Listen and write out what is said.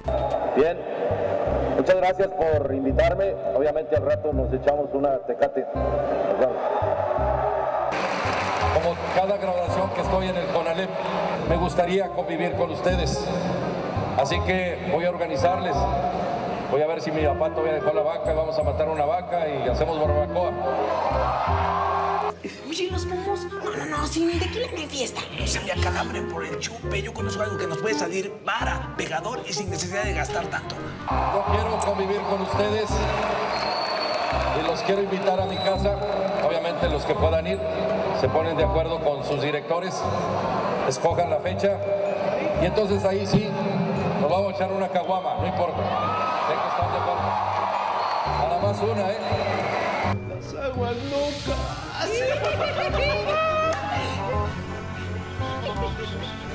Bien, muchas gracias por invitarme. Obviamente al rato nos echamos una Tecate. Nos vemos. Como cada graduación que estoy en el CONALEP, me gustaría convivir con ustedes. Así que voy a organizarles. Voy a ver si mi papá todavía dejó la vaca, vamos a matar una vaca y hacemos barbacoa. Oye, ¿los momos? No, sin tequila no hay fiesta. No se me acalambre por el chupe. Yo conozco algo que nos puede salir vara, pegador y sin necesidad de gastar tanto. Yo quiero convivir con ustedes y los quiero invitar a mi casa. Obviamente los que puedan ir se ponen de acuerdo con sus directores, escojan la fecha y entonces ahí sí nos vamos a echar una caguama, no importa. Sé que están de acuerdo. Nada más una, ¿eh? Las aguas locas.